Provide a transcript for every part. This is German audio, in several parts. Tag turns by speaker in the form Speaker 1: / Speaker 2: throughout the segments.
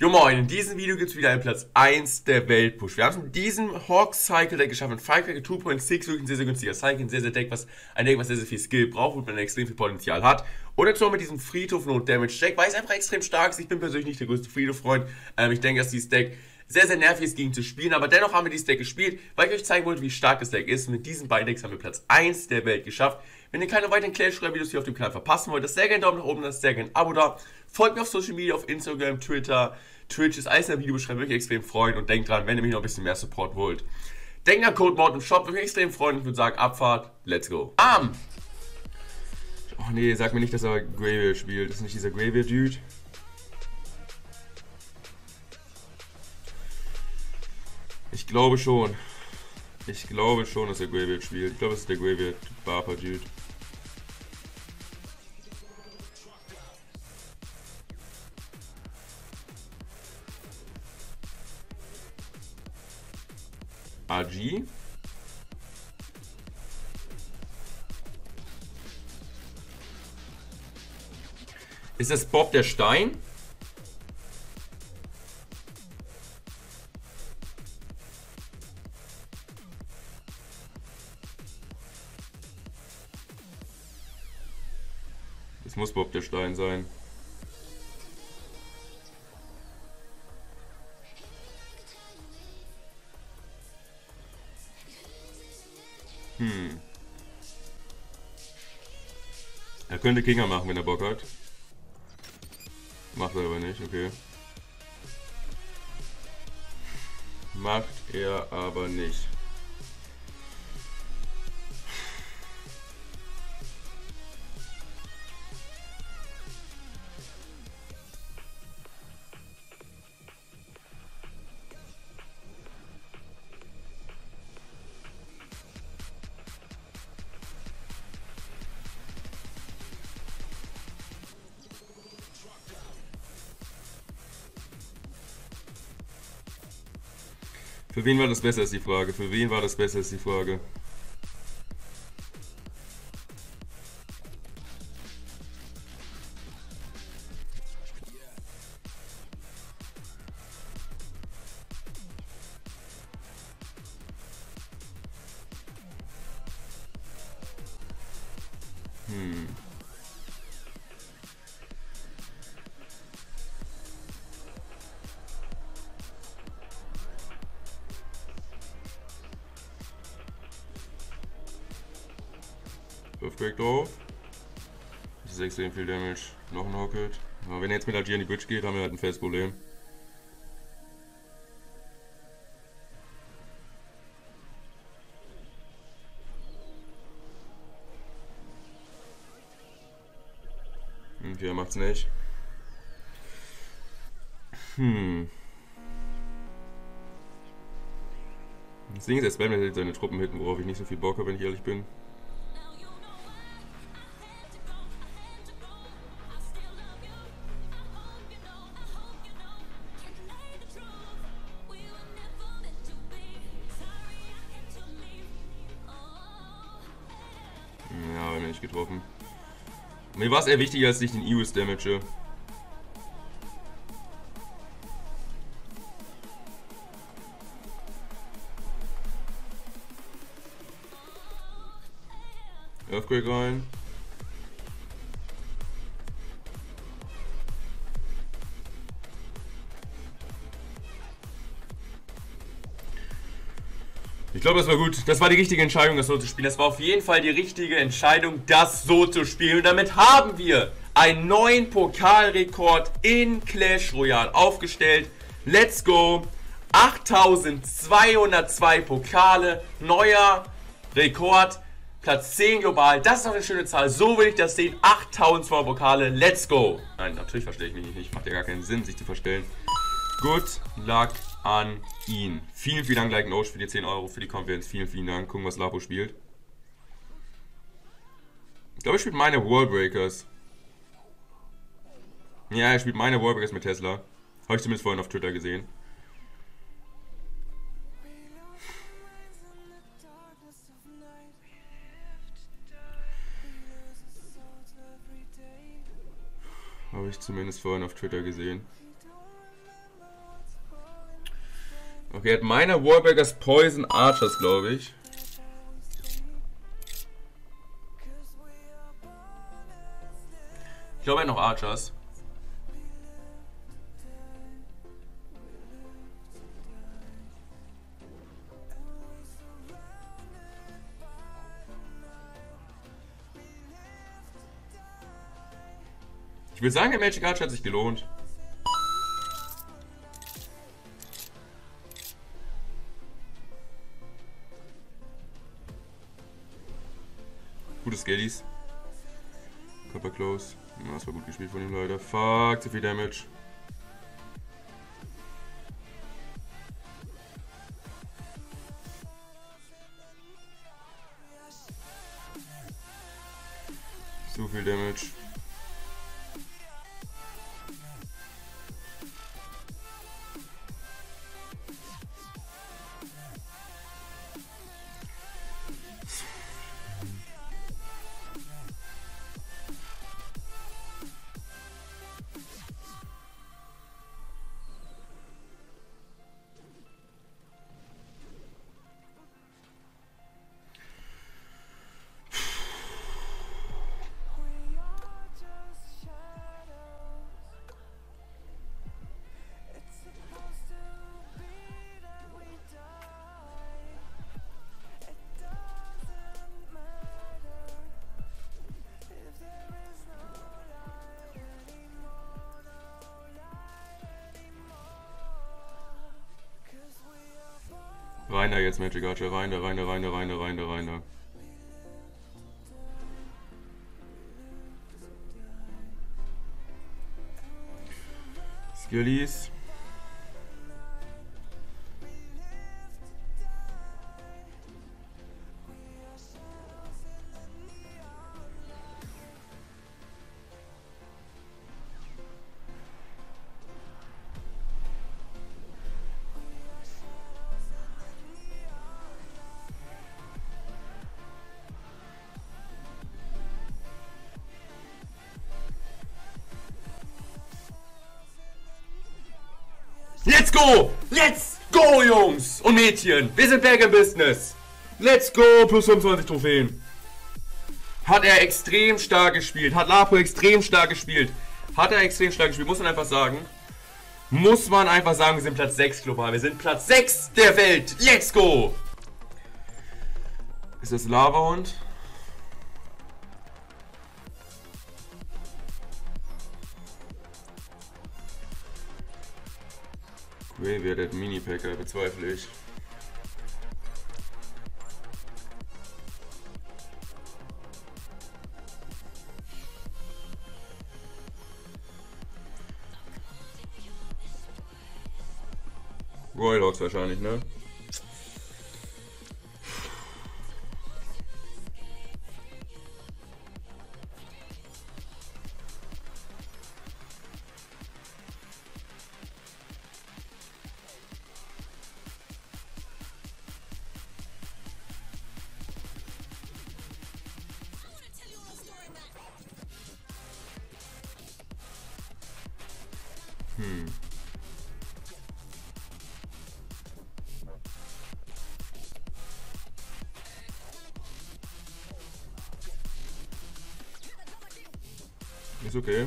Speaker 1: Jo moin, in diesem Video gibt es wieder einen Platz 1 der Weltpush. Wir haben es mit diesem Hawk Cycle Deck geschafft, mit Firecracker 2.6, wirklich ein sehr, sehr günstiger Cycle, ein sehr, sehr Deck, ein Deck, was sehr, sehr viel Skill braucht und man extrem viel Potenzial hat. Und jetzt noch mit diesem Friedhof No Damage Deck, weil es einfach extrem stark ist. Ich bin persönlich nicht der größte Friedhof-Freund. Ich denke, dass dieses Deck sehr, sehr nervig ist, gegen zu spielen, aber dennoch haben wir dieses Deck gespielt, weil ich euch zeigen wollte, wie stark das Deck ist. Mit diesen beiden Decks haben wir Platz 1 der Welt geschafft. Wenn ihr keine weiteren Clash Royale Videos hier auf dem Kanal verpassen wollt, lasst sehr gerne einen Daumen nach oben, lasst sehr gerne ein Abo da. Folgt mir auf Social Media, auf Instagram, Twitter, Twitch, ist alles in der Videobeschreibung, würde mich extrem freuen. Und denkt dran, wenn ihr mich noch ein bisschen mehr Support wollt. Denkt an Code Mord im Shop, würde mich extrem freuen. Ich würde sagen, Abfahrt, let's go. Oh nee, sag mir nicht, dass er Graveyard spielt. Das ist nicht dieser Graveyard-Dude. Ich glaube schon. Ich glaube schon, dass er Graveyard spielt. Ich glaube, es ist der Graveyard Barper Dude. AG. Ist das Bob der Stein? Es muss Bob der Stein sein. Er könnte Kinger machen, wenn er Bock hat. Macht er aber nicht, okay. Macht er aber nicht. Für wen war das besser, ist die Frage. Für wen war das besser, ist die Frage. Earthquake drauf. Das ist extrem viel Damage. Noch ein Hocket. Aber wenn er jetzt mit Agier in die Bridge geht, haben wir halt ein festes Problem. Okay, er macht's nicht. Das Ding ist, er spammt jetzt seine Truppen hinten, worauf ich nicht so viel Bock habe, wenn ich ehrlich bin. Ja, aber nicht getroffen. Mir war es eher wichtiger, als ich den Iris damage. Earthquake rein. Ich glaube, das war gut. Das war die richtige Entscheidung, das so zu spielen. Das war auf jeden Fall die richtige Entscheidung, das so zu spielen. Und damit haben wir einen neuen Pokalrekord in Clash Royale aufgestellt. Let's go! 8202 Pokale, neuer Rekord, Platz 10 global. Das ist auch eine schöne Zahl. So will ich das sehen. 8200 Pokale. Let's go! Nein, natürlich verstehe ich mich nicht. Macht ja gar keinen Sinn, sich zu verstellen. Good luck an ihn. Vielen, vielen Dank, Like Nosh, für die 10 Euro für die Konferenz. Vielen, vielen Dank. Gucken, was Lapo spielt. Ich glaube, er spielt meine Wallbreakers. Ja, er spielt meine Wallbreakers mit Tesla. Habe ich zumindest vorhin auf Twitter gesehen. Habe ich zumindest vorhin auf Twitter gesehen. Okay, hat meiner Warburgers Poison Archers, glaube ich. Ich glaube, er hat noch Archers. Ich würde sagen, der Magic Archer hat sich gelohnt. Gute Skellies. Körper close. Ja, das war gut gespielt von ihm, Leute. Fuck, zu viel Damage. Zu viel Damage. Rein da jetzt, Magic Archer. Rein da. Skillies. Let's go! Let's go, Jungs und Mädchen! Wir sind back in business! Let's go! Plus 25 Trophäen. Hat er extrem stark gespielt. Hat Lapo extrem stark gespielt. Muss man einfach sagen. Wir sind Platz 6 global. Wir sind Platz 6 der Welt. Let's go! Ist das Lava-Hund? Graveyard Mini-Packer, bezweifle ich. Royal Hawks wahrscheinlich, ne? Ist okay.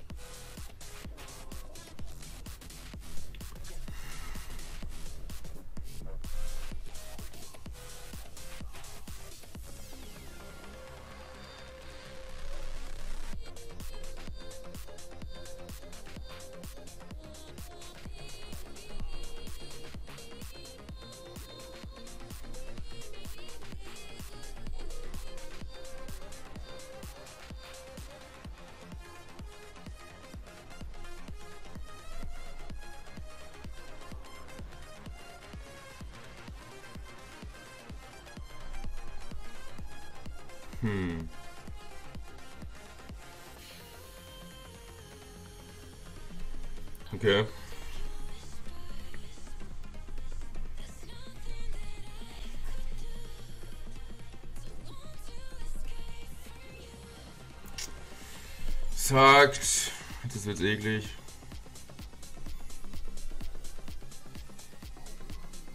Speaker 1: Okay. Sagt, das wird eklig.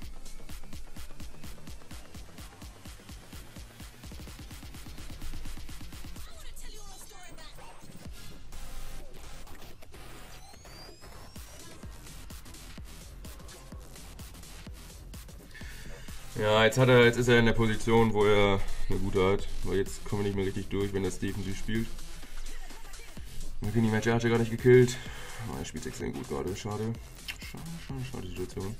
Speaker 1: Ja, jetzt ist er in der Position, wo er eine gute hat. Weil jetzt kommen wir nicht mehr richtig durch, wenn er es defensiv spielt. McKinney Match hat er gar nicht gekillt. Oh, er spielt extrem gut gerade. Schade. Schade Situation.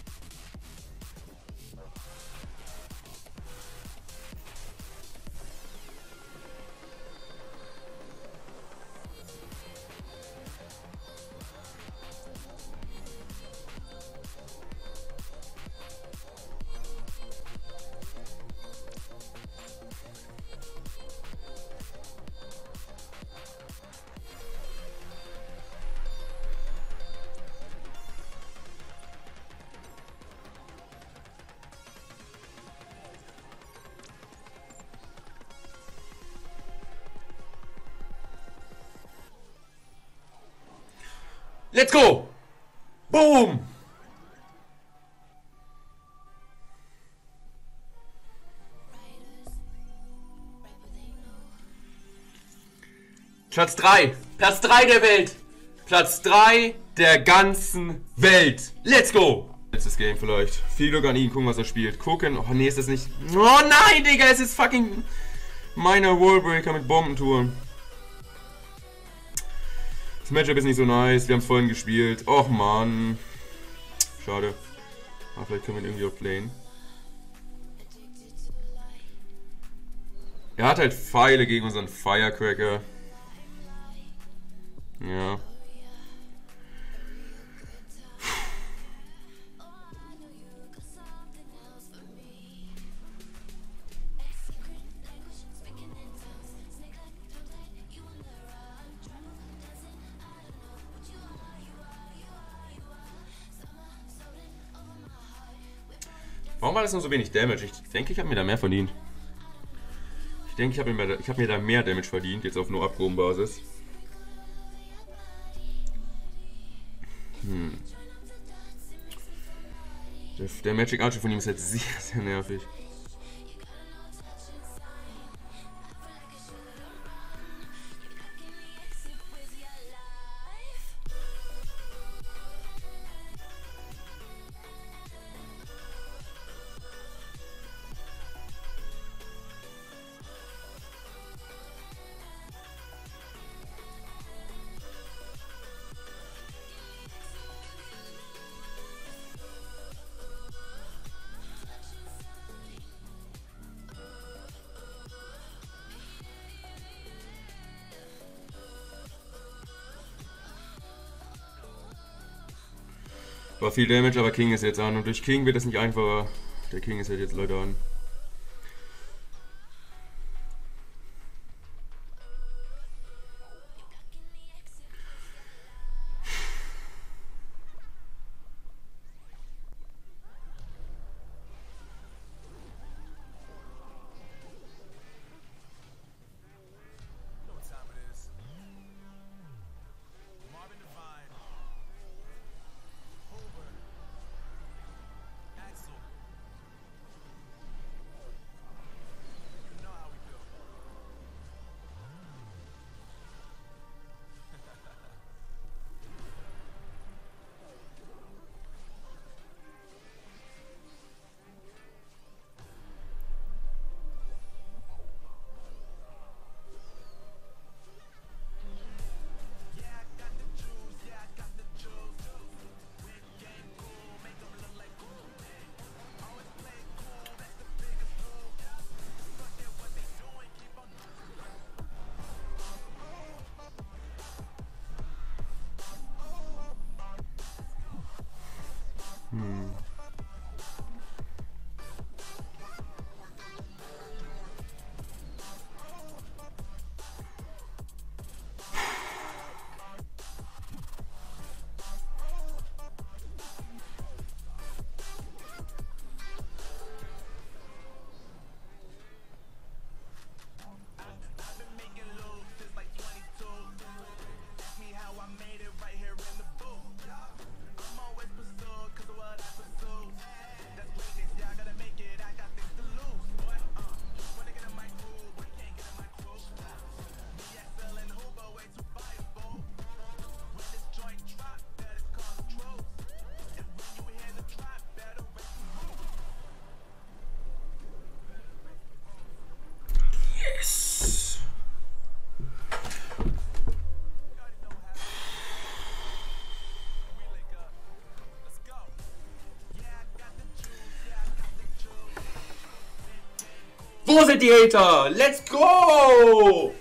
Speaker 1: Let's go! Boom! Platz 3. Platz 3 der Welt. Platz 3 der ganzen Welt. Let's go! Letztes Game vielleicht. Viel Glück an ihn. Gucken, was er spielt. Gucken. Oh nee, ist das nicht... Oh nein, Digga. Es ist fucking... Meiner Wallbreaker mit Bombentour. Das Matchup ist nicht so nice. Wir haben es vorhin gespielt. Och man. Schade. Aber vielleicht können wir ihn irgendwie outplayen. Er hat halt Pfeile gegen unseren Firecracker. Ja. Warum war das nur so wenig Damage? Ich denke, ich habe mir da mehr verdient. Ich denke, ich hab mir da mehr Damage verdient, jetzt auf nur Abprobenbasis. Der Magic Archer von ihm ist halt sehr, sehr nervig. War viel Damage, aber King ist jetzt an. Und durch King wird es nicht einfacher. Der King ist halt jetzt leider an. Wo sind die Hater? Let's go!